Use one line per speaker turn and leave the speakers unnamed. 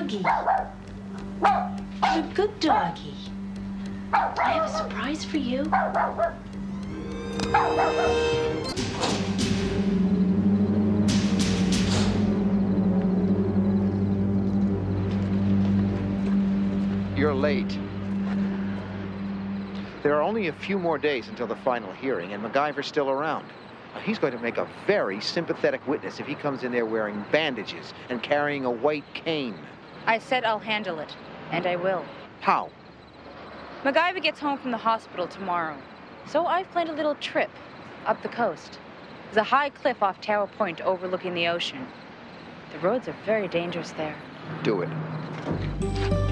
doggy. You're a good doggy. I have a surprise for you.
You're late. There are only a few more days until the final hearing, and MacGyver's still around. Now, he's going to make a very sympathetic witness if he comes in there wearing bandages and carrying a white cane.
I said I'll handle it, and I will.
How?
MacGyver gets home from the hospital tomorrow, so I've planned a little trip up the coast. There's a high cliff off Tower Point overlooking the ocean. The roads are very dangerous there.
Do it.